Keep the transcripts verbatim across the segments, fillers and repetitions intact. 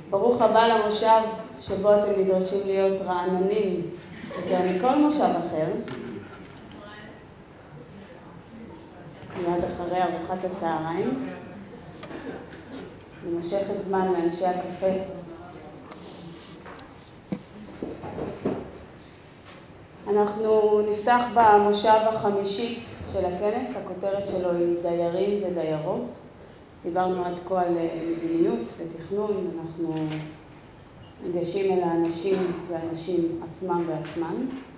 ברוך הבא למושב שבו אתם נדרשים להיות רעננים יותר מכל מושב אחר. מיד אחרי ארוחת הצהריים. נמשכת זמן לאנשי הקפה. אנחנו נפתח במושב החמישי של הכנס, הכותרת שלו היא דיירים ודיירות. דיברנו עד כה על מדיניות ותכנון, אנחנו ניגשים אל האנשים והאנשים עצמם ועצמם.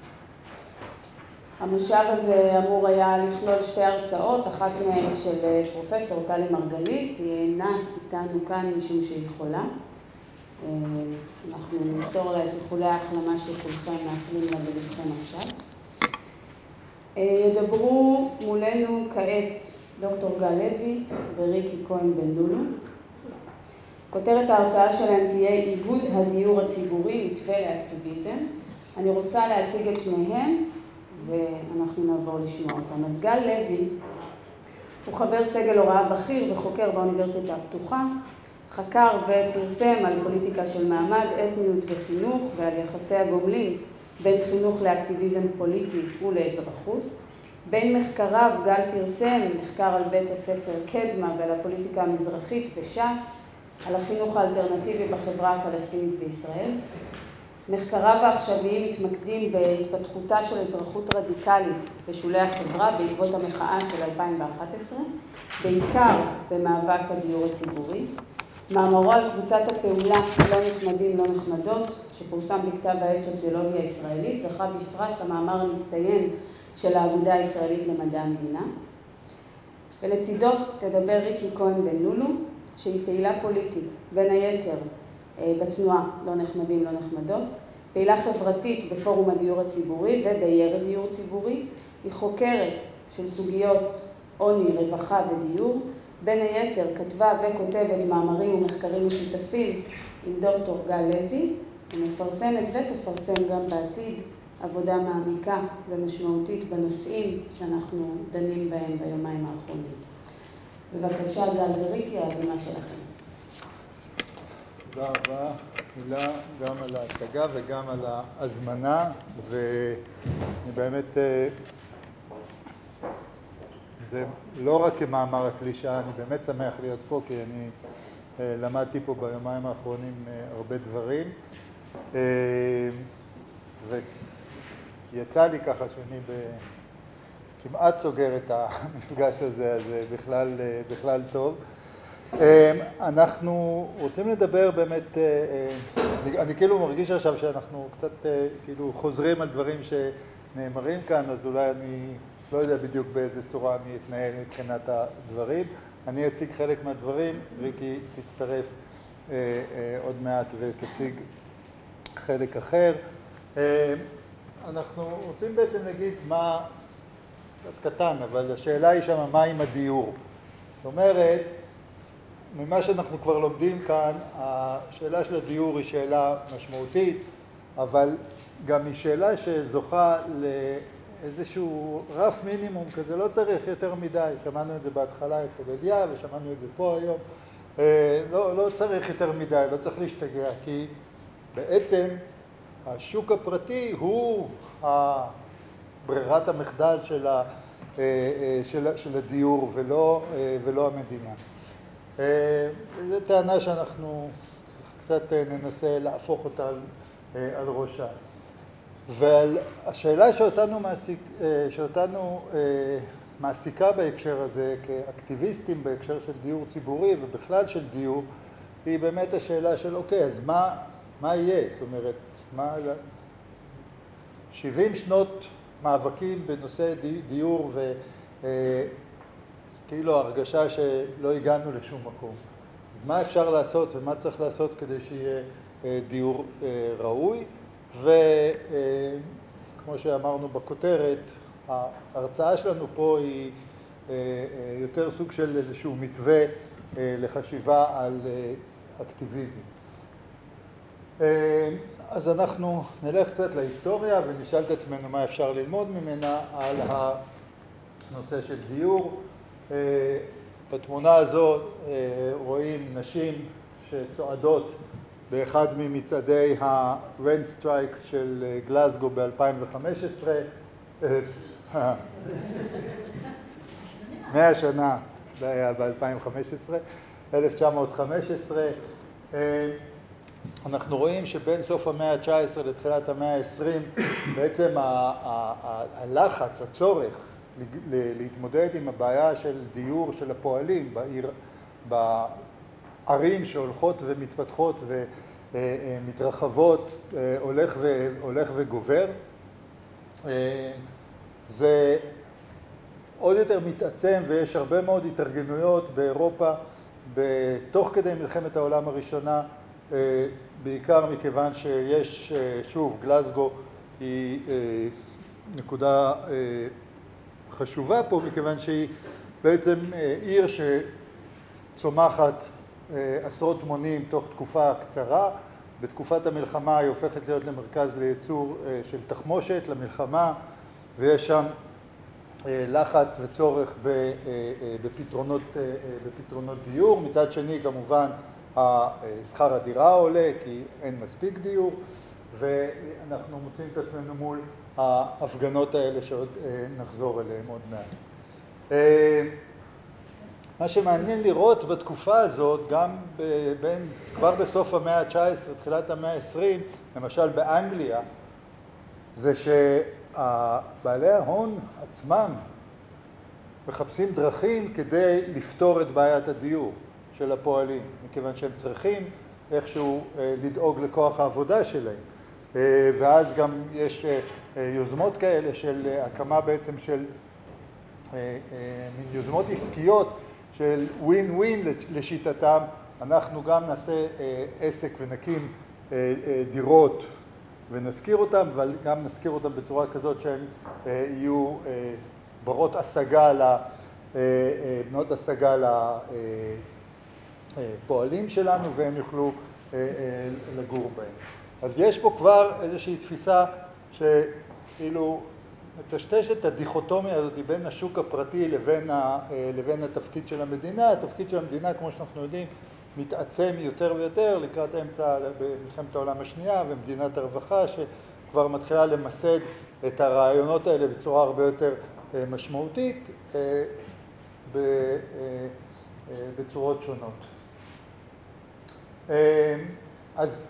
המושב הזה אמור היה לכלול שתי הרצאות, אחת מהן של פרופסור טלי מרגלית, היא אינה איתנו כאן משום שהיא חולה. אנחנו נמסור לה את איחולי ההחלמה שכולכם מאחלים לה בלבכם עכשיו. ידברו מולנו כעת דוקטור גל לוי וריקי כהן בן לולו. כותרת ההרצאה שלהם תהיה איגוד הדיור הציבורי, מתווה לאקטיביזם. אני רוצה להציג את שניהם ואנחנו נעבור לשמוע אותם. אז גל לוי הוא חבר סגל הוראה בכיר וחוקר באוניברסיטה הפתוחה, חקר ופרסם על פוליטיקה של מעמד, אתניות וחינוך ועל יחסי הגומלין בין חינוך לאקטיביזם פוליטי ולאזרחות. בין מחקריו גל פרסם מחקר על בית הספר קדמה ועל הפוליטיקה המזרחית וש"ס, על החינוך האלטרנטיבי בחברה הפלסטינית בישראל. מחקריו העכשוויים מתמקדים בהתפתחותה של אזרחות רדיקלית בשולי החברה בעקבות המחאה של אלפיים ואחת עשרה, בעיקר במאבק הדיור הציבורי. מאמרו על קבוצת הפעולה לא נחמדים לא נחמדות, שפורסם בכתב העת סוציולוגיה ישראלית, זכה בפרס המאמר המצטיין של האגודה הישראלית למדע המדינה. ולצידו תדבר ריקי כהן בן לולו, שהיא פעילה פוליטית, בין היתר בתנועה לא נחמדים לא נחמדות, פעילה חברתית בפורום הדיור הציבורי ודיירת דיור ציבורי, היא חוקרת של סוגיות עוני, רווחה ודיור, בין היתר כתבה וכותבת מאמרים ומחקרים משותפים עם דוקטור גל לוי, היא מפרסמת ותפרסם גם בעתיד עבודה מעמיקה ומשמעותית בנושאים שאנחנו דנים בהם ביומיים האחרונים. בבקשה גל וריקי, ההבימה שלכם. תודה רבה, מילה גם על ההצגה וגם על ההזמנה, ואני באמת, זה לא רק כמאמר הקלישאה, אני באמת שמח להיות פה, כי אני למדתי פה ביומיים האחרונים הרבה דברים, ויצא לי ככה שאני כמעט סוגר את המפגש הזה, אז בכלל, בכלל טוב. אנחנו רוצים לדבר באמת, אני כאילו מרגיש עכשיו שאנחנו קצת כאילו חוזרים על דברים שנאמרים כאן, אז אולי אני לא יודע בדיוק באיזה צורה אני אתנהל מבחינת הדברים. אני אציג חלק מהדברים, ריקי תצטרף עוד מעט ותציג חלק אחר. אנחנו רוצים בעצם להגיד מה, קצת קטן, אבל השאלה היא שמה, מה עם הדיור? זאת אומרת, ממה שאנחנו כבר לומדים כאן, השאלה של הדיור היא שאלה משמעותית, אבל גם היא שאלה שזוכה לאיזשהו רף מינימום, כזה לא צריך יותר מדי, שמענו את זה בהתחלה אצל אליה ושמענו את זה פה היום, לא, לא צריך יותר מדי, לא צריך להשתגע, כי בעצם השוק הפרטי הוא ברירת המחדל של, ה, של, של הדיור ולא, ולא המדינה. זו טענה שאנחנו קצת ננסה להפוך אותה על, על ראשה. והשאלה שאותנו, מעסיק, שאותנו מעסיקה בהקשר הזה כאקטיביסטים בהקשר של דיור ציבורי ובכלל של דיור, היא באמת השאלה של אוקיי, אז מה, מה יהיה? זאת אומרת, מה... שבעים שנות מאבקים בנושא דיור ו... כאילו הרגשה שלא הגענו לשום מקום. אז מה אפשר לעשות ומה צריך לעשות כדי שיהיה דיור ראוי? וכמו שאמרנו בכותרת, ההרצאה שלנו פה היא יותר סוג של איזשהו מתווה לחשיבה על אקטיביזם. אז אנחנו נלך קצת להיסטוריה ונשאל את עצמנו מה אפשר ללמוד ממנה על הנושא של דיור. בתמונה הזו רואים נשים שצועדות באחד ממצעדי ה-Rent Strikes של גלזגו ב-אלפיים וחמש עשרה. מאה שנה, זה היה ב-אלפיים וחמש עשרה, אלף תשע מאות וחמש עשרה. אנחנו רואים שבין סוף המאה ה-תשע עשרה לתחילת המאה ה-עשרים, בעצם הלחץ, הצורך להתמודד עם הבעיה של דיור של הפועלים בעיר, בערים שהולכות ומתפתחות ומתרחבות, הולך ו, הולך וגובר. זה עוד יותר מתעצם, ויש הרבה מאוד התארגנויות באירופה בתוך כדי מלחמת העולם הראשונה, בעיקר מכיוון שיש, שוב, גלזגו היא נקודה חשובה פה, מכיוון שהיא בעצם עיר שצומחת עשרות מונים תוך תקופה קצרה. בתקופת המלחמה היא הופכת להיות למרכז לייצור של תחמושת למלחמה, ויש שם לחץ וצורך בפתרונות, בפתרונות דיור. מצד שני, כמובן, שכר הדירה עולה כי אין מספיק דיור, ואנחנו מוצאים את עצמנו מול ההפגנות האלה שעוד נחזור אליהם עוד מעט. מה שמעניין לראות בתקופה הזאת, גם בין, כבר בסוף המאה ה-תשע עשרה, תחילת המאה ה-עשרים, למשל באנגליה, זה שבעלי ההון עצמם מחפשים דרכים כדי לפתור את בעיית הדיור של הפועלים, מכיוון שהם צריכים איכשהו לדאוג לכוח העבודה שלהם. ואז גם יש יוזמות כאלה של הקמה בעצם של יוזמות עסקיות של ווין ווין לשיטתם. אנחנו גם נעשה עסק ונקים דירות ונזכיר אותם, אבל גם נזכיר אותם בצורה כזאת שהם יהיו ברות השגה, בנות השגה לפועלים שלנו, והם יוכלו לגור בהם. אז יש פה כבר איזושהי תפיסה שכאילו מטשטשת את הדיכוטומיה הזאת בין השוק הפרטי לבין, ה, לבין התפקיד של המדינה. התפקיד של המדינה, כמו שאנחנו יודעים, מתעצם יותר ויותר לקראת האמצע במלחמת העולם השנייה, ומדינת הרווחה שכבר מתחילה למסד את הרעיונות האלה בצורה הרבה יותר משמעותית בצורות שונות. אז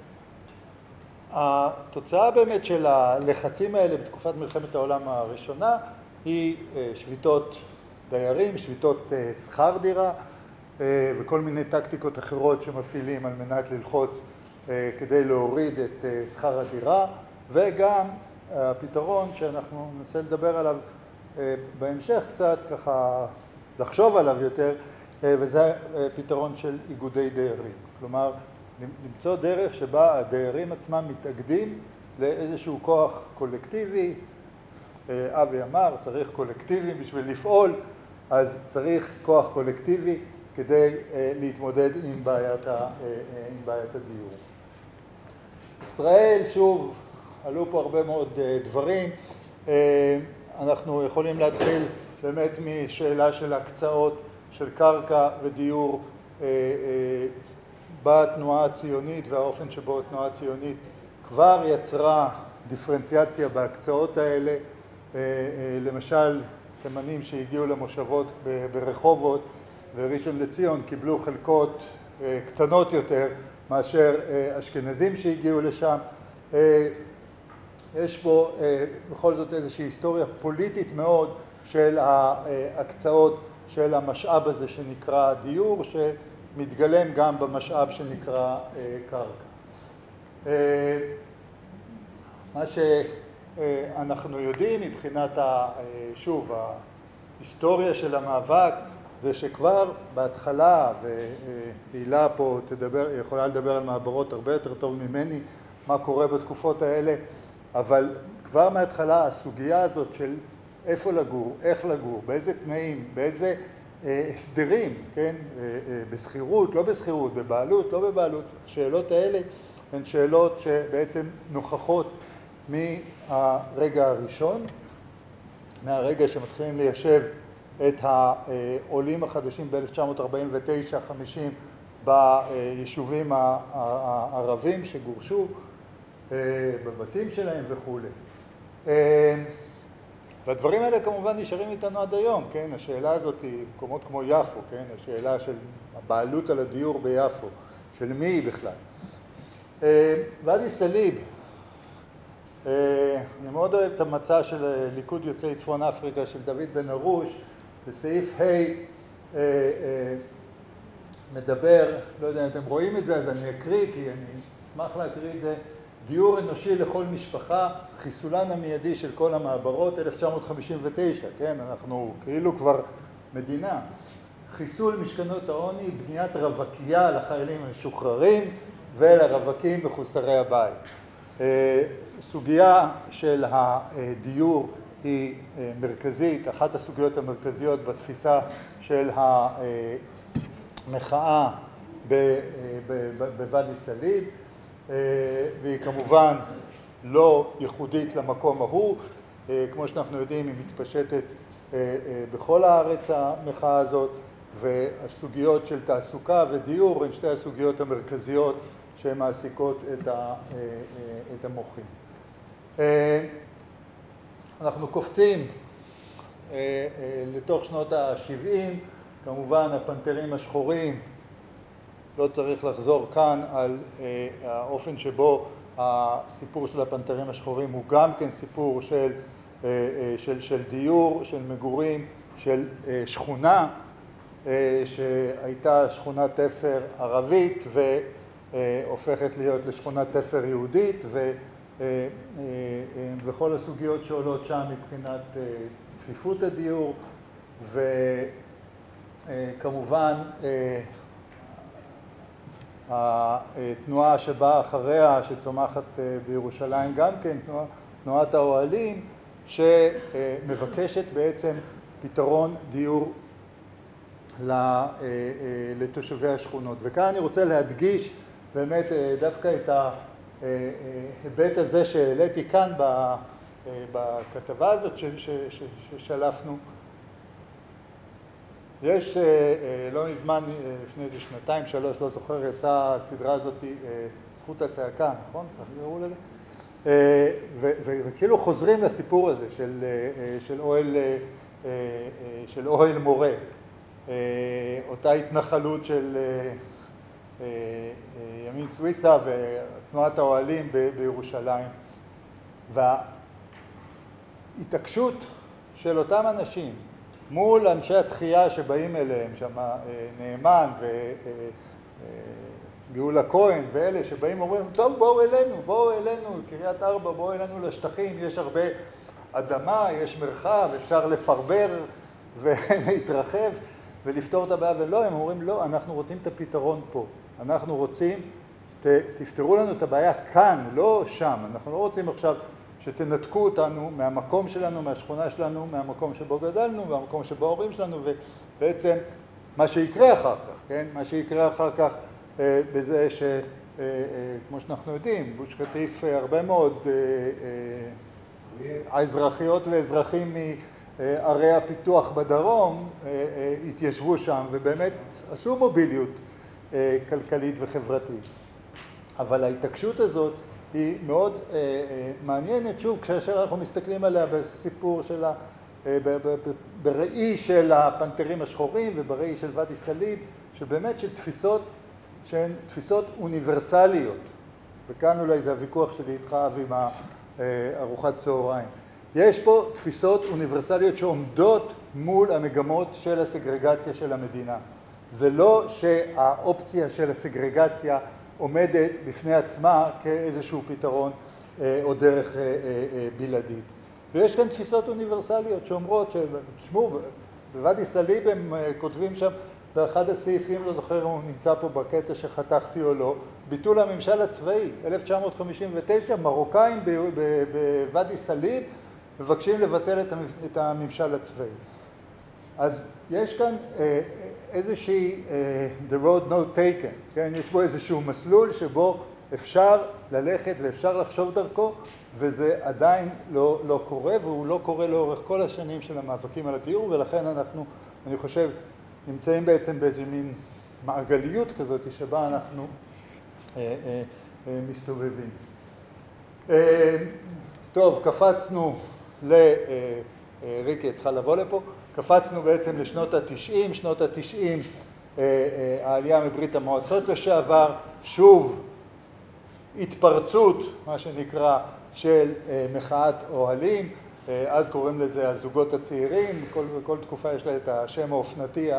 התוצאה באמת של הלחצים האלה בתקופת מלחמת העולם הראשונה היא שביתות דיירים, שביתות שכר דירה וכל מיני טקטיקות אחרות שמפעילים על מנת ללחוץ כדי להוריד את שכר הדירה, וגם הפתרון שאנחנו ננסה לדבר עליו בהמשך קצת, ככה לחשוב עליו יותר, וזה פתרון של איגודי דיירים. כלומר, למצוא דרך שבה הדיירים עצמם מתאגדים לאיזשהו כוח קולקטיבי. אבי אמר, צריך קולקטיבי בשביל לפעול, אז צריך כוח קולקטיבי כדי להתמודד עם בעיית, עם בעיית הדיור. ישראל, שוב, עלו פה הרבה מאוד דברים. אנחנו יכולים להתחיל באמת משאלה של הקצאות של קרקע ודיור בתנועה הציונית, והאופן שבו התנועה הציונית כבר יצרה דיפרנציאציה בהקצאות האלה. למשל, תימנים שהגיעו למושבות ברחובות וראשון לציון קיבלו חלקות קטנות יותר מאשר אשכנזים שהגיעו לשם. יש פה בכל זאת איזושהי היסטוריה פוליטית מאוד של ההקצאות של המשאב הזה שנקרא דיור, שמתגלם גם במשאב שנקרא קרקע. מה שאנחנו יודעים מבחינת, שוב, ההיסטוריה של המאבק, זה שכבר בהתחלה, והילה פה תדבר, יכולה לדבר על מעברות הרבה יותר טוב ממני, מה קורה בתקופות האלה, אבל כבר מההתחלה הסוגיה הזאת של איפה לגור, איך לגור, באיזה תנאים, באיזה הסדרים, כן, בסחירות, לא בסחירות, בבעלות, לא בבעלות, השאלות האלה הן שאלות שבעצם נוכחות מהרגע הראשון, מהרגע שמתחילים ליישב את העולים החדשים ב-אלף תשע מאות ארבעים ותשע חמישים ביישובים הערבים שגורשו בבתים שלהם וכו'. והדברים האלה כמובן נשארים איתנו עד היום, כן? השאלה הזאת היא מקומות כמו יפו, כן? השאלה של הבעלות על הדיור ביפו, של מי היא בכלל. ואדי סאליב, אני מאוד אוהב את המצע של ליכוד יוצאי צפון אפריקה של דוד בן ארוש, בסעיף ה' מדבר, לא יודע אם אתם רואים את זה, אז אני אקריא, כי אני אשמח להקריא את זה, דיור אנושי לכל משפחה, חיסולן המיידי של כל המעברות, אלף תשע מאות חמישים ותשע, כן, אנחנו כאילו כבר מדינה. חיסול משכנות העוני, בניית רווקייה לחיילים המשוחררים ולרווקים מחוסרי הבית. סוגיה של הדיור היא מרכזית, אחת הסוגיות המרכזיות בתפיסה של המחאה בוואדי סאליב, והיא כמובן לא ייחודית למקום ההוא, כמו שאנחנו יודעים היא מתפשטת בכל הארץ המחאה הזאת, והסוגיות של תעסוקה ודיור הן שתי הסוגיות המרכזיות שמעסיקות את המוחים. אנחנו קופצים לתוך שנות ה-שבעים, כמובן הפנתרים השחורים, לא צריך לחזור כאן על האופן שבו הסיפור של הפנתרים השחורים הוא גם כן סיפור של, של, של דיור, של מגורים, של שכונה שהייתה שכונת תפר ערבית והופכת להיות לשכונת תפר יהודית, ו, וכל הסוגיות שעולות שם מבחינת צפיפות הדיור, וכמובן התנועה שבאה אחריה, שצומחת בירושלים גם כן, תנועה, תנועת האוהלים, שמבקשת בעצם פתרון דיור לתושבי השכונות. וכאן אני רוצה להדגיש באמת דווקא את ההיבט הזה שהעליתי כאן בכתבה הזאת ששלפנו. יש לא מזמן, לפני איזה שנתיים, שלוש, לא זוכר, יצאה הסדרה הזאת, זכות הצעקה, נכון? כך קראו לזה? וכאילו חוזרים לסיפור הזה של, של, אוהל, של אוהל מורה, אותה התנחלות של ימין סוויסה ותנועת האוהלים בירושלים, וההתעקשות של אותם אנשים מול אנשי התחייה שבאים אליהם, שם נאמן וגאולה כהן ואלה שבאים ואומרים, טוב בואו אלינו, בואו אלינו, קריית ארבע, בואו אלינו לשטחים, יש הרבה אדמה, יש מרחב, אפשר לפרבר ולהתרחב ולפתור את הבעיה, ולא, הם אומרים לא, אנחנו רוצים את הפתרון פה, אנחנו רוצים, ת, תפתרו לנו את הבעיה כאן, לא שם, אנחנו לא רוצים עכשיו שתנתקו אותנו מהמקום שלנו, מהשכונה שלנו, מהמקום שבו גדלנו, מהמקום שבו ההורים שלנו, ובעצם מה שיקרה אחר כך, כן? מה שיקרה אחר כך אה, בזה ש, אה, אה, כמו שאנחנו יודעים, גוש קטיף אה, הרבה מאוד אה, אה, האזרחיות ואזרחים מערי הפיתוח בדרום אה, אה, התיישבו שם, ובאמת עשו מוביליות אה, כלכלית וחברתית. אבל ההתעקשות הזאת היא מאוד אה, אה, מעניינת, שוב, כאשר אנחנו מסתכלים עליה בסיפור של ה... אה, ב, ב, ב, בראי של הפנתרים השחורים ובראי של ואדי סאליב, שבאמת של תפיסות שהן תפיסות אוניברסליות. וכאן אולי זה הוויכוח שלי איתך, אבי, עם ארוחת צהריים. יש פה תפיסות אוניברסליות שעומדות מול המגמות של הסגרגציה של המדינה. זה לא שהאופציה של הסגרגציה עומדת בפני עצמה כאיזשהו פתרון או דרך בלעדית. ויש כאן תפיסות אוניברסליות שאומרות, תשמעו, בוואדי סאליב הם כותבים שם באחד הסעיפים, לא זוכר אם הוא נמצא פה בקטע שחתכתי או לא, ביטול הממשל הצבאי, אלף תשע מאות חמישים ותשע, מרוקאים בוואדי סאליב מבקשים לבטל את הממשל הצבאי. אז יש כאן איזושהי the road not taken, כן? יש בו איזשהו מסלול שבו אפשר ללכת ואפשר לחשוב דרכו, וזה עדיין לא, לא קורה, והוא לא קורה לאורך כל השנים של המאבקים על הדיור, ולכן אנחנו, אני חושב, נמצאים בעצם באיזה מין מעגליות כזאת שבה אנחנו מסתובבים. טוב, קפצנו ל... ריקי צריכה לבוא לפה, קפצנו בעצם לשנות התשעים, שנות התשעים העלייה מברית המועצות לשעבר, שוב התפרצות, מה שנקרא, של מחאת אוהלים, אז קוראים לזה הזוגות הצעירים, כל, כל תקופה יש לה את השם האופנתי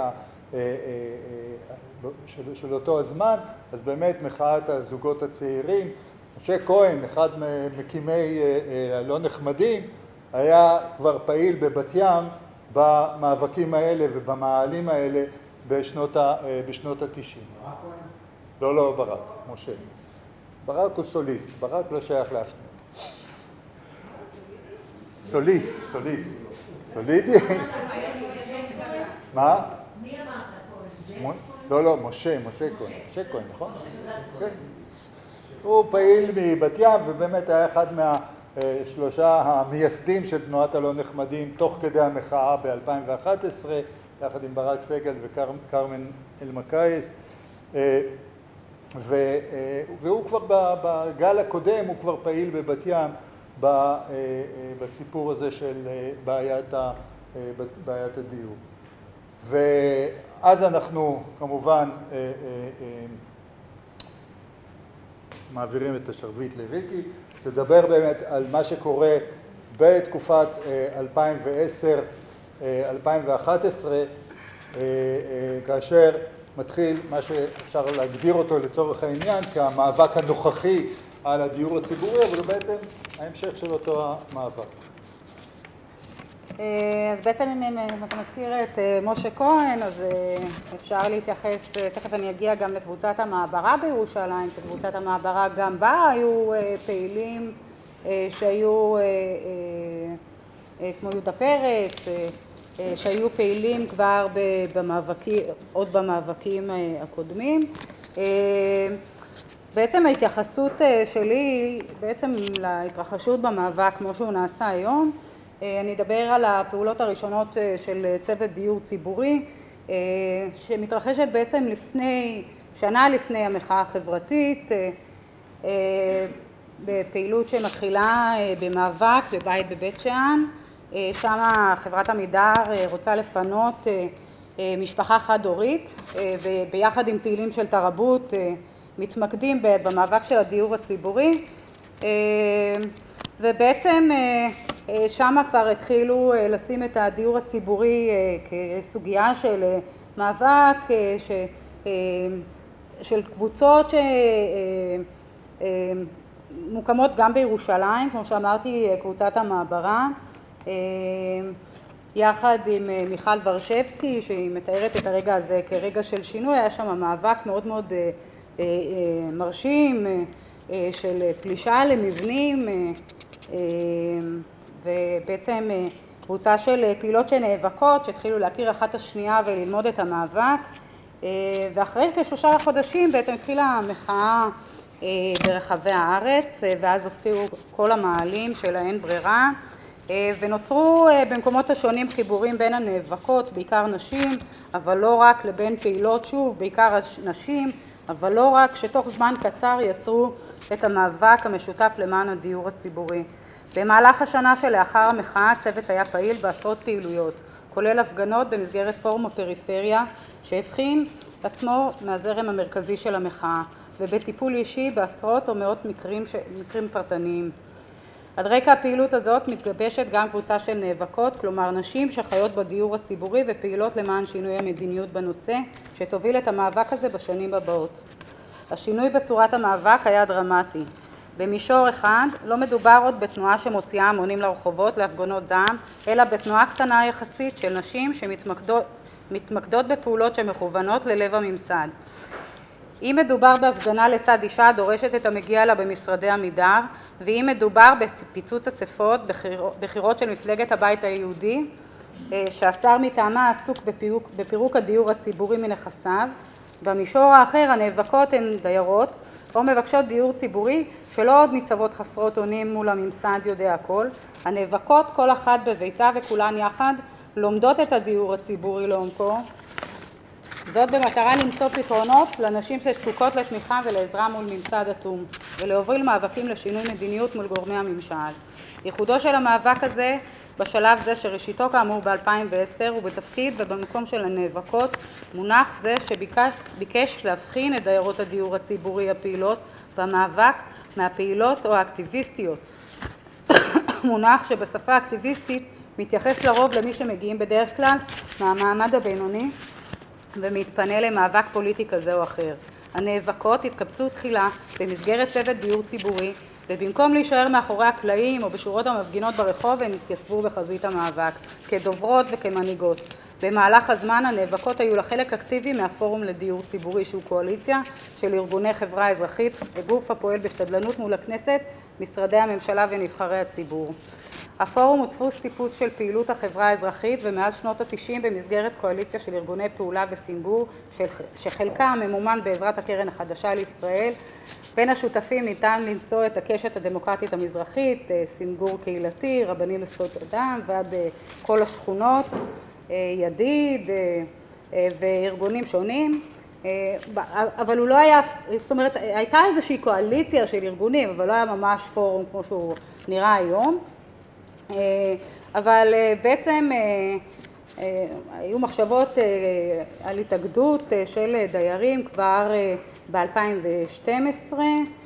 של, של אותו הזמן, אז באמת מחאת הזוגות הצעירים. משה כהן, אחד ממקימי הלא נחמדים, היה כבר פעיל בבת ים במאבקים האלה ובמאהלים האלה בשנות ה, בשנות התשעים. ברק כהן? לא, לא ברק, משה. ברק הוא סוליסט, ברק לא שייך לאף תנועה. סוליסט, סוליסט. סולידי? מה? מי אמרת כהן? לא, לא, משה, משה כהן. משה כהן, נכון? כן. הוא פעיל מבת ים ובאמת היה אחד מהשלושה המייסדים של תנועת הלא נחמדים תוך כדי המחאה ב-אלפיים ואחת עשרה, יחד עם ברק סגל וקרמן אלמקייס. והוא כבר בגל הקודם, הוא כבר פעיל בבת ים בסיפור הזה של בעיית הדיור. ואז אנחנו כמובן מעבירים את השרביט לריקי, לדבר באמת על מה שקורה בתקופת אלפיים ועשר אלפיים ואחת עשרה, כאשר מתחיל מה שאפשר להגדיר אותו לצורך העניין כמאבק הנוכחי על הדיור הציבורי, אבל הוא בעצם ההמשך של אותו המאבק. אז בעצם אם אתה מזכיר את משה כהן, אז אפשר להתייחס, תכף אני אגיע גם לקבוצת המעברה בירושלים, שקבוצת המעברה גם בה היו פעילים שהיו כמו יהודה פרץ, שהיו פעילים כבר במאבקים, עוד במאבקים הקודמים. בעצם ההתייחסות שלי בעצם להתרחשות במאבק כמו שהוא נעשה היום, אני אדבר על הפעולות הראשונות של צוות דיור ציבורי, שמתרחשת בעצם לפני, שנה לפני המחאה החברתית, בפעילות שמתחילה במאבק בבית בבית שאן, שם חברת עמידר רוצה לפנות משפחה חד-הורית, וביחד עם פעילים של תרבות מתמקדים במאבק של הדיור הציבורי, ובעצם שם כבר התחילו לשים את הדיור הציבורי כסוגיה של מאבק של קבוצות שמוקמות גם בירושלים, כמו שאמרתי, קבוצת המעברה, יחד עם מיכל ורשבסקי, שהיא מתארת את הרגע הזה כרגע של שינוי. היה שם מאבק מאוד מאוד מרשים של פלישה למבנים, ובעצם קבוצה של פעילות שנאבקות שהתחילו להכיר אחת השנייה וללמוד את המאבק, ואחרי כשלושה חודשים בעצם התחילה המחאה ברחבי הארץ, ואז הופיעו כל המאהלים של האין ברירה, ונוצרו במקומות השונים חיבורים בין הנאבקות, בעיקר נשים, אבל לא רק, לבין פעילות, שוב, בעיקר נשים, אבל לא רק, שתוך זמן קצר יצרו את המאבק המשותף למען הדיור הציבורי. במהלך השנה שלאחר המחאה הצוות היה פעיל בעשרות פעילויות, כולל הפגנות במסגרת פורום הפריפריה, שהבחין עצמו מהזרם המרכזי של המחאה, ובטיפול אישי בעשרות או מאות מקרים, מקרים פרטניים. עד רקע הפעילות הזאת מתגבשת גם קבוצה של נאבקות, כלומר נשים שחיות בדיור הציבורי ופעילות למען שינוי המדיניות בנושא, שתוביל את המאבק הזה בשנים הבאות. השינוי בצורת המאבק היה דרמטי. במישור אחד לא מדובר עוד בתנועה שמוציאה המונים לרחובות להפגנות זעם, אלא בתנועה קטנה יחסית של נשים שמתמקדות מתמקדות בפעולות שמכוונות ללב הממסד. אם מדובר בהפגנה לצד אישה הדורשת את המגיע לה במשרדי עמידר, ואם מדובר בפיצוץ אספות, בחירות של מפלגת הבית היהודי, שהשר מטעמה עסוק בפירוק, בפירוק הדיור הציבורי מנכסיו, במישור האחר הנאבקות הן דיירות או מבקשות דיור ציבורי שלא עוד ניצבות חסרות אונים מול הממסד יודע הכל, הנאבקות כל אחת בביתה וכולן יחד לומדות את הדיור הציבורי לעומקו, זאת במטרה למצוא פתרונות לנשים שזקוקות לתמיכה ולעזרה מול ממסד אטום, ולהוביל מאבקים לשינוי מדיניות מול גורמי הממשל. ייחודו של המאבק הזה בשלב זה שראשיתו כאמור ב-אלפיים ועשר הוא בתפקיד ובמקום של הנאבקות מונח זה שביקש להבחין את דיירות הדיור הציבורי הפעילות במאבק מהפעילות או האקטיביסטיות. מונח שבשפה האקטיביסטית מתייחס לרוב למי שמגיעים בדרך כלל מהמעמד הבינוני ומתפנה למאבק פוליטי כזה או אחר. הנאבקות התקבצו תחילה במסגרת צוות דיור ציבורי, ובמקום להישאר מאחורי הקלעים או בשורות המפגינות ברחוב, הן התייצבו בחזית המאבק, כדוברות וכמנהיגות. במהלך הזמן הנאבקות היו לחלק אקטיבי מהפורום לדיור ציבורי, שהוא קואליציה של ארגוני חברה אזרחית, גוף הפועל בשתדלנות מול הכנסת, משרדי הממשלה ונבחרי הציבור. הפורום הוא דפוס טיפוס של פעילות החברה האזרחית, ומאז שנות ה-תשעים במסגרת קואליציה של ארגוני פעולה וסינגור, שחלקם ממומן בעזרת הקרן החדשה לישראל. בין השותפים ניתן למצוא את הקשת הדמוקרטית המזרחית, סינגור קהילתי, רבני לזכויות אדם, ועד כל השכונות, ידיד וארגונים שונים. אבל הוא לא היה, זאת אומרת, הייתה איזושהי קואליציה של ארגונים, אבל לא היה ממש פורום כמו שהוא נראה היום. אבל בעצם היו מחשבות על התאגדות של דיירים כבר ב-אלפיים ושתים עשרה,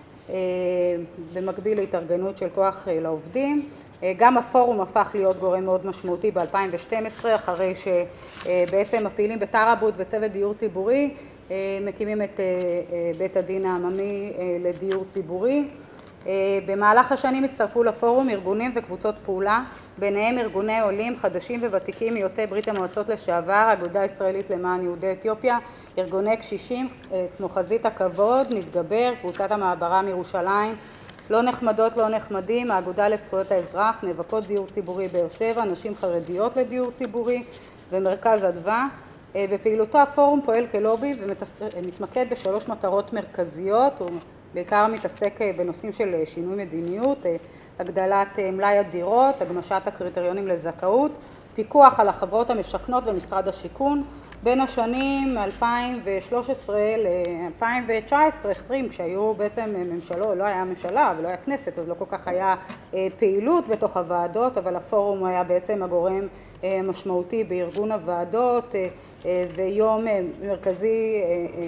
במקביל להתארגנות של כוח לעובדים. גם הפורום הפך להיות גורם מאוד משמעותי ב-אלפיים ושתים עשרה, אחרי שבעצם הפעילים בתרבות וצוות דיור ציבורי מקימים את בית הדין העממי לדיור ציבורי. במהלך השנים הצטרפו לפורום ארגונים וקבוצות פעולה, ביניהם ארגוני עולים חדשים וותיקים מיוצאי ברית המועצות לשעבר, אגודה ישראלית למען יהודי אתיופיה, ארגוני קשישים כמו חזית הכבוד, נתגבר, קבוצת המעברה מירושלים, לא נחמדות לא נחמדים, האגודה לזכויות האזרח, נאבקות דיור ציבורי באר שבע, נשים חרדיות לדיור ציבורי ומרכז אדווה. בפעילותו הפורום פועל כלובי ומתמקד בשלוש מטרות מרכזיות, הוא בעיקר מתעסק בנושאים של שינוי מדיניות, הגדלת מלאי הדירות, הגמשת הקריטריונים לזכאות, פיקוח על החברות המשכנות במשרד השיכון. בין השנים אלפיים ושלוש עשרה ל-אלפיים ותשע עשרה עשרים, כשהיו בעצם ממשלות, לא היה ממשלה ולא היה כנסת, אז לא כל כך היה פעילות בתוך הוועדות, אבל הפורום היה בעצם הגורם משמעותי בארגון הוועדות, ויום מרכזי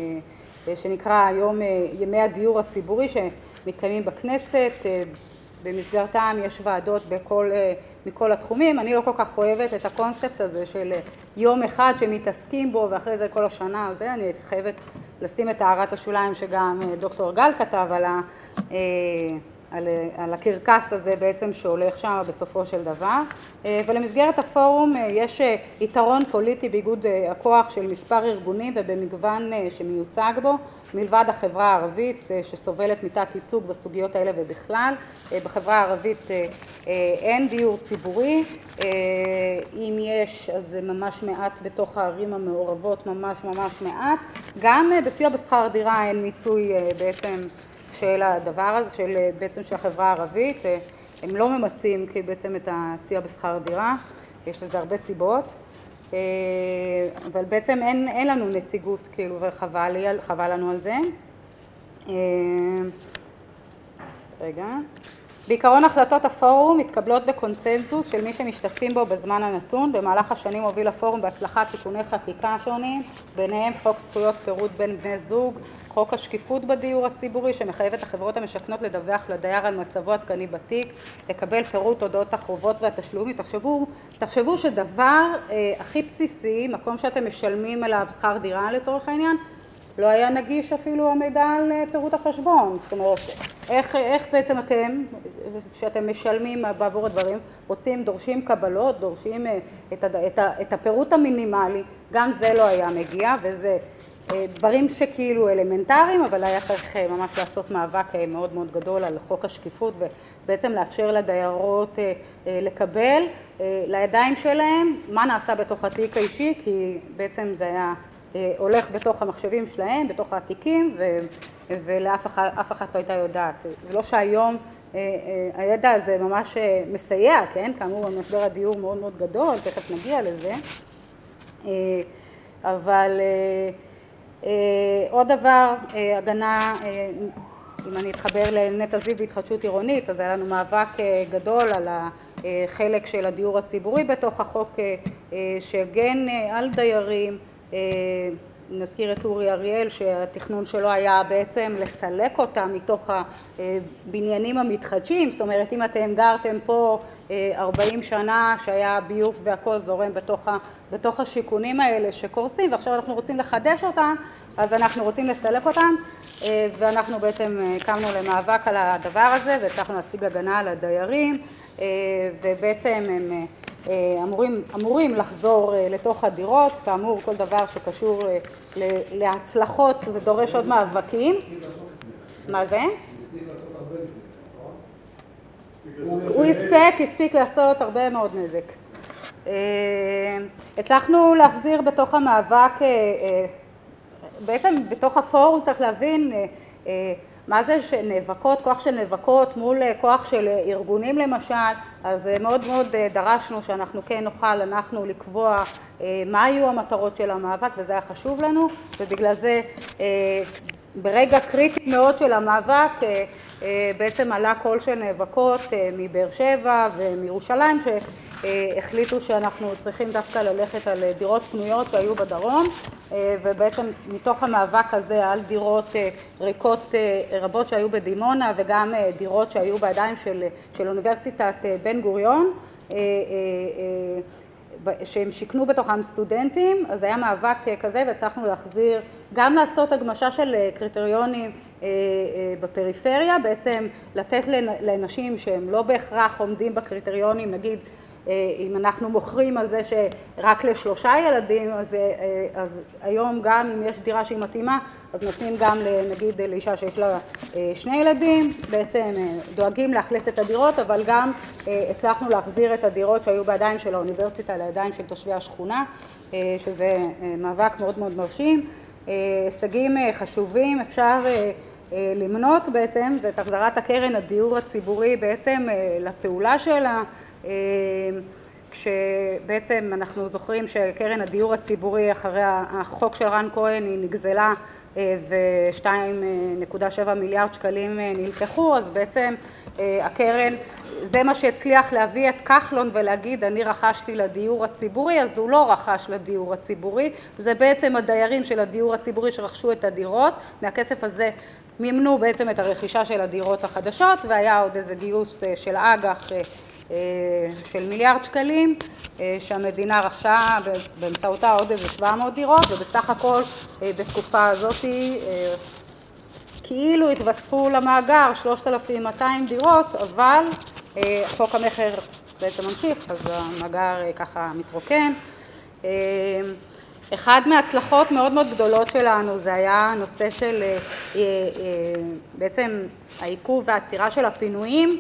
שנקרא יום ימי הדיור הציבורי שמתקיימים בכנסת, במסגרתם יש ועדות בכל, מכל התחומים. אני לא כל כך אוהבת את הקונספט הזה של יום אחד שמתעסקים בו ואחרי זה כל השנה הזה, אני חייבת לשים את הערת השוליים שגם דוקטור גל כתב על, ה, על, על הקרקס הזה בעצם שהולך שם בסופו של דבר. ולמסגרת הפורום יש יתרון פוליטי באיגוד הכוח של מספר ארגונים ובמגוון שמיוצג בו, מלבד החברה הערבית שסובלת מתת ייצוג בסוגיות האלה ובכלל. בחברה הערבית אין דיור ציבורי, אם יש אז זה ממש מעט בתוך הערים המעורבות, ממש ממש מעט. גם בסיוע בשכר דירה אין מיצוי בעצם של הדבר הזה, של בעצם של החברה הערבית, הם לא ממצים כי בעצם את הסיוע בשכר דירה, יש לזה הרבה סיבות, אבל בעצם אין, אין לנו נציגות כאילו וחבל לי, חבל לנו על זה. רגע. בעיקרון החלטות הפורום מתקבלות בקונצנזוס של מי שמשתתפים בו בזמן הנתון. במהלך השנים הוביל הפורום בהצלחת תיקוני חקיקה שונים, ביניהם חוק זכויות פירוד בין בני זוג, חוק השקיפות בדיור הציבורי שמחייב את החברות המשכנות לדווח לדייר על מצבו התקני בתיק, לקבל פירוט הודעות החובות והתשלומים. תחשבו, תחשבו שדבר אה, הכי בסיסי, מקום שאתם משלמים עליו שכר דירה לצורך העניין, לא היה נגיש אפילו המידע על פירוט החשבון. זאת אומרת, איך, איך בעצם אתם, שאתם משלמים בעבור הדברים, רוצים, דורשים קבלות, דורשים את, את, את הפירוט המינימלי, גם זה לא היה מגיע, וזה דברים שכאילו אלמנטריים, אבל היה צריך ממש לעשות מאבק מאוד מאוד גדול על חוק השקיפות, ובעצם לאפשר לדיירות לקבל לידיים שלהם מה נעשה בתוך התיק האישי, כי בעצם זה היה הולך בתוך המחשבים שלהם, בתוך העתיקים, ו, ולאף אחד, אף אחת לא הייתה יודעת. ולא שהיום הידע הזה ממש מסייע, כן? כאמור, המשבר הדיור מאוד מאוד גדול, תכף נגיע לזה. אבל עוד דבר, הגנה, אם אני אתחבר לנטע זיו בהתחדשות עירונית, אז היה לנו מאבק גדול על החלק של הדיור הציבורי בתוך החוק שהגן על דיירים. נזכיר את אורי אריאל שהתכנון שלו היה בעצם לסלק אותם מתוך הבניינים המתחדשים, זאת אומרת אם אתם גרתם פה ארבעים שנה שהיה ביוב והכל זורם בתוך, ה, בתוך השיכונים האלה שקורסים ועכשיו אנחנו רוצים לחדש אותם, אז אנחנו רוצים לסלק אותם ואנחנו בעצם קמנו למאבק על הדבר הזה והצלחנו להשיג הגנה על הדיירים ובעצם הם אמורים, אמורים לחזור לתוך הדירות, כאמור כל דבר שקשור להצלחות זה דורש עוד מאבקים. מה זה? הוא הספיק, הספיק לעשות הרבה מאוד נזק. הצלחנו להחזיר בתוך המאבק, בעצם בתוך הפורום צריך להבין מה זה שנאבקות, כוח של נאבקות מול כוח של ארגונים למשל, אז מאוד מאוד דרשנו שאנחנו כן נוכל אנחנו לקבוע מה היו המטרות של המאבק וזה היה חשוב לנו ובגלל זה ברגע קריטי מאוד של המאבק בעצם עלה קול של נאבקות מבאר שבע ומירושלים שהחליטו שאנחנו צריכים דווקא ללכת על דירות פנויות שהיו בדרום ובעצם מתוך המאבק הזה על דירות ריקות רבות שהיו בדימונה וגם דירות שהיו בידיים של, של אוניברסיטת בן גוריון שהם שיקנו בתוכם סטודנטים, אז היה מאבק כזה והצלחנו להחזיר, גם לעשות הגמשה של קריטריונים בפריפריה, בעצם לתת לאנשים שהם לא בהכרח עומדים בקריטריונים, נגיד אם אנחנו מוכרים על זה שרק לשלושה ילדים, אז, אז היום גם אם יש דירה שהיא מתאימה, אז נותנים גם נגיד לאישה שיש לה שני ילדים, בעצם דואגים להכלס את הדירות, אבל גם הצלחנו להחזיר את הדירות שהיו בידיים של האוניברסיטה לידיים של תושבי השכונה, שזה מאבק מאוד מאוד מרשים. הישגים חשובים, אפשר למנות בעצם, זה את החזרת הקרן הדיור הציבורי בעצם לפעולה שלה, כשבעצם אנחנו זוכרים שקרן הדיור הציבורי אחרי החוק של רן כהן היא נגזלה ו-שתיים נקודה שבע מיליארד שקלים נלקחו, אז בעצם הקרן, זה מה שהצליח להביא את כחלון ולהגיד אני רכשתי לדיור הציבורי, אז הוא לא רכש לדיור הציבורי, זה בעצם הדיירים של הדיור הציבורי שרכשו את הדירות, מהכסף הזה מימנו בעצם את הרכישה של הדירות החדשות והיה עוד איזה גיוס של אג"ח של מיליארד שקלים שהמדינה רכשה באמצעותה עוד איזה שבע מאות דירות ובסך הכל בתקופה הזאת כאילו התווספו למאגר שלושת אלפים מאתיים דירות אבל חוק המכר בעצם ממשיך אז המאגר ככה מתרוקן. אחד מההצלחות מאוד מאוד גדולות שלנו זה היה הנושא של בעצם העיכוב והעצירה של הפינויים.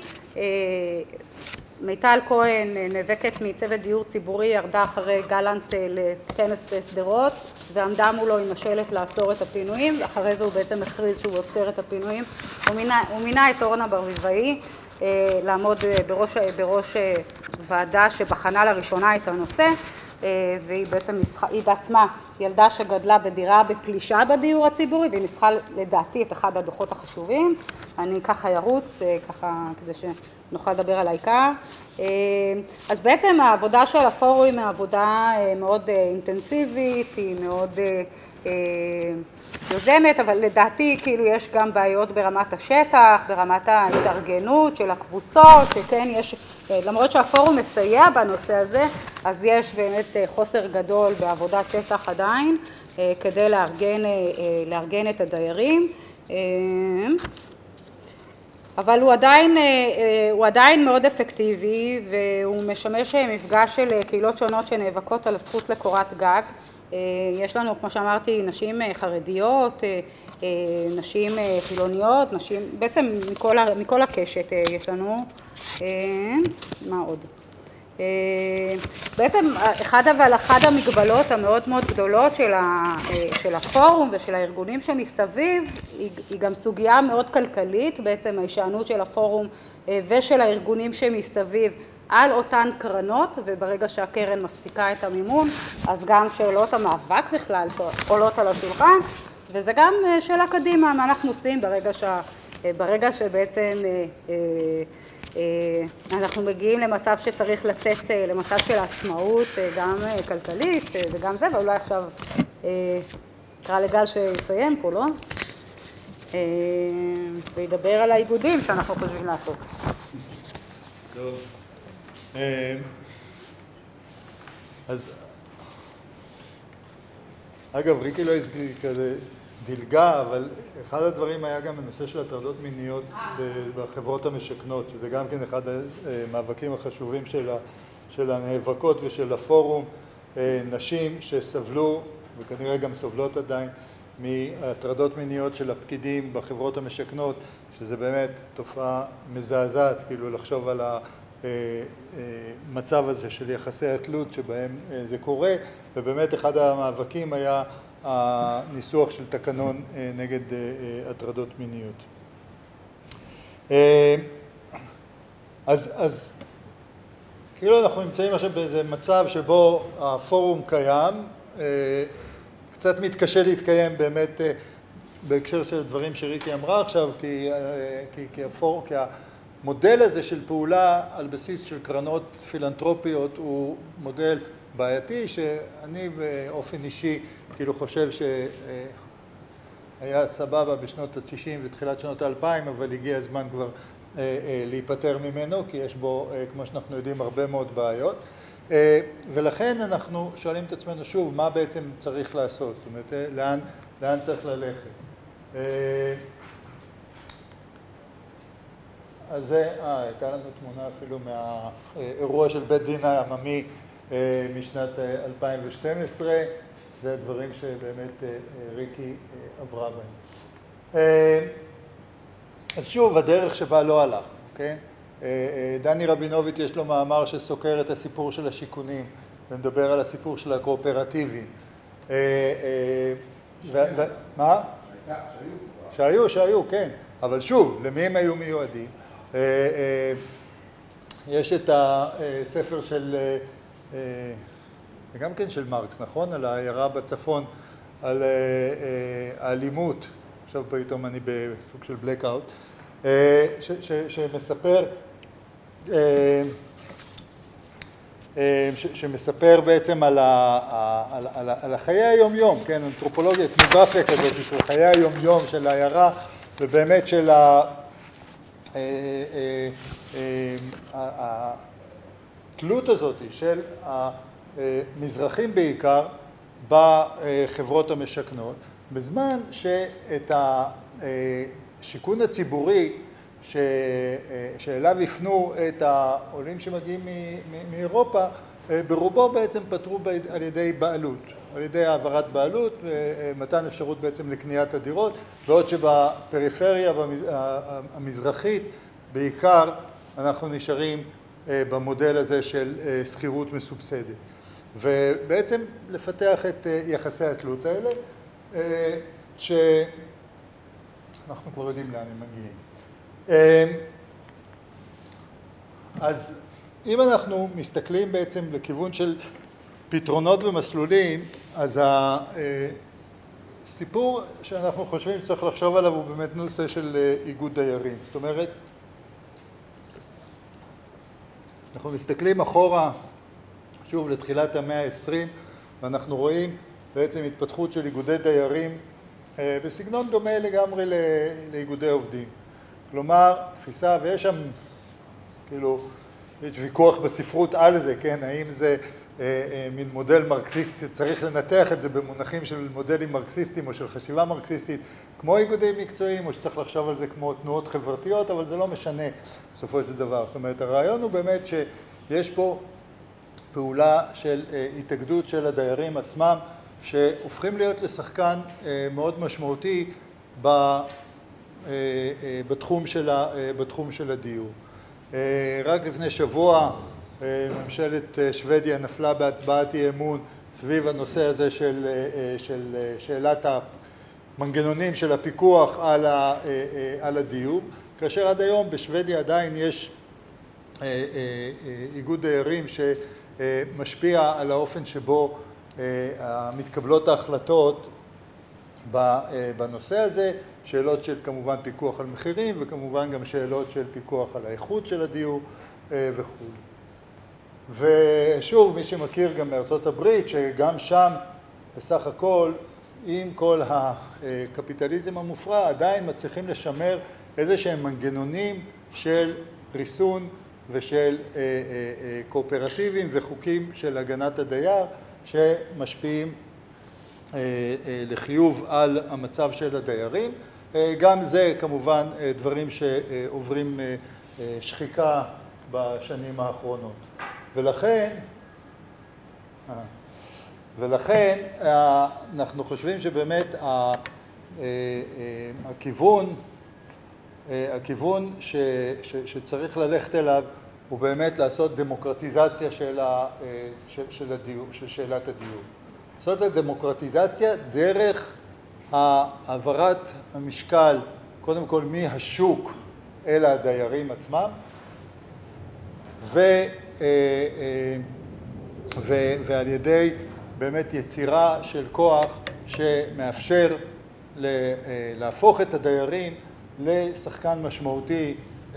מיטל כהן נאבקת מצוות דיור ציבורי, ירדה אחרי גלנט לכנס סדרות ועמדה מולו עם השלט לעצור את הפינויים ואחרי זה הוא בעצם הכריז שהוא עוצר את הפינויים. הוא מינה, הוא מינה את אורנה ברביבאי לעמוד בראש, בראש ועדה שבחנה לראשונה את הנושא והיא בעצם ניסחה, היא בעצמה ילדה שגדלה בדירה בפלישה בדיור הציבורי והיא ניסחה לדעתי את אחד הדוחות החשובים. אני ככה ירוץ, ככה כדי שנוכל לדבר על העיקר. אז בעצם העבודה של הפורום היא עבודה מאוד אינטנסיבית, היא מאוד יוזמת, אבל לדעתי כאילו יש גם בעיות ברמת השטח, ברמת ההתארגנות של הקבוצות, שכן יש, למרות שהפורום מסייע בנושא הזה, אז יש באמת חוסר גדול בעבודת שטח עדיין, כדי לארגן, לארגן את הדיירים. אבל הוא עדיין, הוא עדיין מאוד אפקטיבי, והוא משמש מפגש של קהילות שונות שנאבקות על הזכות לקורת גג. יש לנו, כמו שאמרתי, נשים חרדיות, נשים חילוניות, נשים, בעצם מכל, מכל הקשת יש לנו. מה עוד? בעצם אחד, אבל אחד המגבלות המאוד מאוד גדולות של, ה, של הפורום ושל הארגונים שמסביב, היא, היא גם סוגיה מאוד כלכלית, בעצם ההישענות של הפורום ושל הארגונים שמסביב על אותן קרנות, וברגע שהקרן מפסיקה את המימון, אז גם שאלות המאבק בכלל עולות על השולחן, וזה גם שאלה קדימה, מה אנחנו עושים ברגע, ש... ברגע שבעצם אנחנו מגיעים למצב שצריך לצאת למצב של עצמאות, גם כלכלית וגם זה, ואולי עכשיו נקרא לגל שיסיים פה, לא? וידבר על האיגודים שאנחנו חושבים לעשות. טוב. אז אגב, ריקי לא הזכיר כזה דילגה, אבל אחד הדברים היה גם הנושא של הטרדות מיניות בחברות המשכנות, שזה גם כן אחד המאבקים החשובים של, של הנאבקות ושל הפורום, נשים שסבלו וכנראה גם סובלות עדיין מהטרדות מיניות של הפקידים בחברות המשכנות, שזה באמת תופעה מזעזעת, כאילו לחשוב על המצב הזה של יחסי התלות שבהם זה קורה, ובאמת אחד המאבקים היה הניסוח של תקנון נגד הטרדות מיניות. אז, אז כאילו אנחנו נמצאים עכשיו באיזה מצב שבו הפורום קיים, קצת מתקשה להתקיים באמת בהקשר של דברים שריקי אמרה עכשיו, כי, כי, כי, הפור, כי המודל הזה של פעולה על בסיס של קרנות פילנטרופיות הוא מודל בעייתי, שאני באופן אישי כאילו חושב שהיה סבבה בשנות ה-תשעים ותחילת שנות ה-אלפיים, אבל הגיע הזמן כבר להיפטר ממנו, כי יש בו, כמו שאנחנו יודעים, הרבה מאוד בעיות. ולכן אנחנו שואלים את עצמנו שוב, מה בעצם צריך לעשות? זאת אומרת, לאן, לאן צריך ללכת? אז זה, אה, הייתה לנו תמונה אפילו מהאירוע של בית דין העממי משנת אלפיים ושתים עשרה, זה דברים שבאמת ריקי עברה בהם. אז שוב, הדרך שבה לא הלך, אוקיי? דני רבינוביץ' יש לו מאמר שסוקר את הסיפור של השיכונים, ומדבר על הסיפור של הקואופרטיבי. מה? שהיו, שהיו, כן. אבל שוב, למי הם היו מיועדים? יש את הספר של, גם כן של מרקס, נכון? על העיירה בצפון, על האלימות, עכשיו פתאום אני בסוג של בלקאוט, שמספר, שמספר בעצם על החיי היום-יום, כן? אנתרופולוגיה, אתנוגרפיה כזאת של חיי היום-יום של העיירה, ובאמת של התלות הזאת של המזרחים בעיקר בחברות המשכנות, בזמן שאת השיכון הציבורי שאליו יפנו את העולים שמגיעים מאירופה, ברובו בעצם פתרו על ידי בעלות, על ידי העברת בעלות, מתן אפשרות בעצם לקניית הדירות, בעוד שבפריפריה המזרחית בעיקר אנחנו נשארים במודל הזה של שכירות מסובסדת. ובעצם לפתח את יחסי התלות האלה, שאנחנו כבר יודעים לאן הם מגיעים. אז אם אנחנו מסתכלים בעצם לכיוון של פתרונות ומסלולים, אז הסיפור שאנחנו חושבים שצריך לחשוב עליו הוא באמת נושא של איגוד דיירים. זאת אומרת, אנחנו מסתכלים אחורה, שוב לתחילת המאה ה-עשרים, ואנחנו רואים בעצם התפתחות של איגודי דיירים בסגנון דומה לגמרי לאיגודי עובדים. כלומר, תפיסה, ויש שם, כאילו, יש ויכוח בספרות על זה, כן? האם זה אה, אה, מין מודל מרקסיסטי, צריך לנתח את זה במונחים של מודלים מרקסיסטיים או של חשיבה מרקסיסטית, כמו איגודים מקצועיים, או שצריך לחשוב על זה כמו תנועות חברתיות, אבל זה לא משנה בסופו של דבר. זאת אומרת, הרעיון הוא באמת שיש פה פעולה של אה, התאגדות של הדיירים עצמם, שהופכים להיות לשחקן אה, מאוד משמעותי ב... בתחום של, בתחום של הדיור. רק לפני שבוע ממשלת שוודיה נפלה בהצבעת אי אמון סביב הנושא הזה של, של שאלת המנגנונים של הפיקוח על, ה, על הדיור, כאשר עד היום בשוודיה עדיין יש איגוד דיירים שמשפיע על האופן שבו מתקבלות ההחלטות בנושא הזה, שאלות של כמובן פיקוח על מחירים וכמובן גם שאלות של פיקוח על האיכות של הדיור וכו'. ושוב, מי שמכיר גם מארצות הברית, שגם שם בסך הכל עם כל הקפיטליזם המופרע עדיין מצליחים לשמר איזה שהם מנגנונים של ריסון ושל קואופרטיבים וחוקים של הגנת הדייר שמשפיעים לחיוב על המצב של הדיירים. גם זה כמובן דברים שעוברים שחיקה בשנים האחרונות. ולכן, ולכן אנחנו חושבים שבאמת הכיוון, הכיוון ש, ש, שצריך ללכת אליו הוא באמת לעשות דמוקרטיזציה של, ה, של, של, הדיור, של שאלת הדיור. לעשות הדמוקרטיזציה דרך העברת המשקל, קודם כל מהשוק אל הדיירים עצמם, ו, ו, ועל ידי באמת יצירה של כוח שמאפשר להפוך את הדיירים לשחקן משמעותי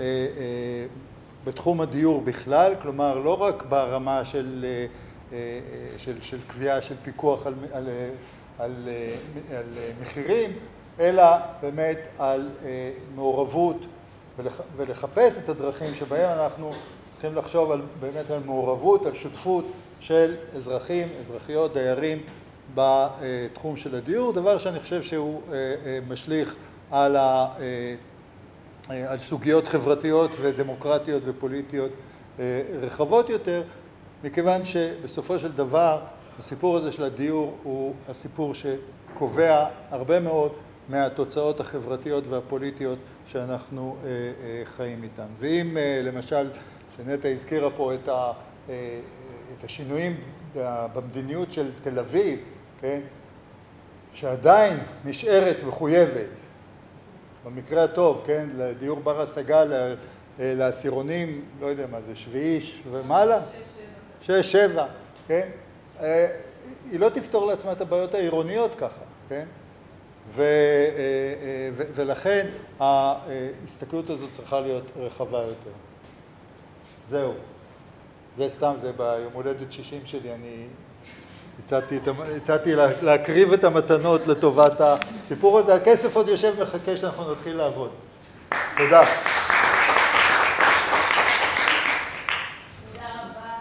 בתחום הדיור בכלל, כלומר לא רק ברמה של, של, של קביעה של פיקוח על, על, על, על מחירים, אלא באמת על מעורבות ולח, ולחפש את הדרכים שבהם אנחנו צריכים לחשוב על, באמת על מעורבות, על שותפות של אזרחים, אזרחיות, דיירים בתחום של הדיור, דבר שאני חושב שהוא משליך על, ה, על סוגיות חברתיות ודמוקרטיות ופוליטיות רחבות יותר, מכיוון שבסופו של דבר הסיפור הזה של הדיור הוא הסיפור שקובע הרבה מאוד מהתוצאות החברתיות והפוליטיות שאנחנו חיים איתן. ואם למשל, שנטע הזכירה פה את ה... את השינויים במדיניות של תל אביב, כן, שעדיין נשארת מחויבת, במקרה הטוב, כן, לדיור בר השגה, לעשירונים, לא יודע מה זה, שביעי ומעלה? שש, שבע, כן? היא לא תפתור לעצמה את הבעיות העירוניות ככה, כן? ו, ו, ולכן ההסתכלות הזאת צריכה להיות רחבה יותר. זהו. זה סתם, זה ביום הולדת שישים שלי, אני הצעתי, הצעתי להקריב את המתנות לטובת הסיפור הזה. הכסף עוד יושב מחכה שאנחנו נתחיל לעבוד. תודה.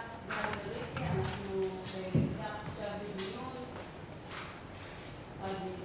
אנחנו עכשיו בדיון על